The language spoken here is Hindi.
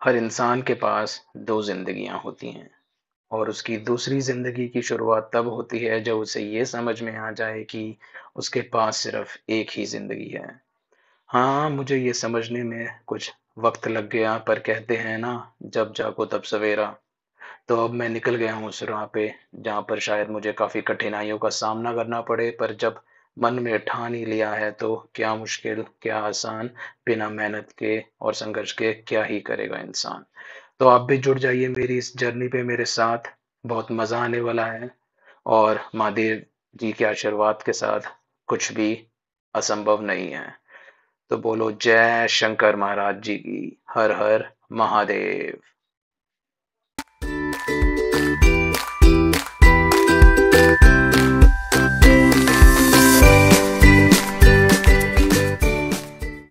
हर इंसान के पास 2 ज़िंदगियाँ होती हैं और उसकी दूसरी ज़िंदगी की शुरुआत तब होती है जब उसे ये समझ में आ जाए कि उसके पास सिर्फ़ एक ही ज़िंदगी है। हाँ, मुझे ये समझने में कुछ वक़्त लग गया पर कहते हैं ना, जब जागो तब सवेरा। तो अब मैं निकल गया हूँ उस राह पे, जहाँ पर शायद मुझे काफ़ी कठिनाइयों का सामना करना पड़े, पर जब मन में ठान ही लिया है तो क्या मुश्किल, क्या आसान, बिना मेहनत के और संघर्ष के क्या ही करेगा इंसान। तो आप भी जुड़ जाइए मेरी इस जर्नी पे मेरे साथ, बहुत मज़ा आने वाला है और महादेव जी के आशीर्वाद के साथ कुछ भी असंभव नहीं है। तो बोलो जय शंकर महाराज जी की, हर हर महादेव।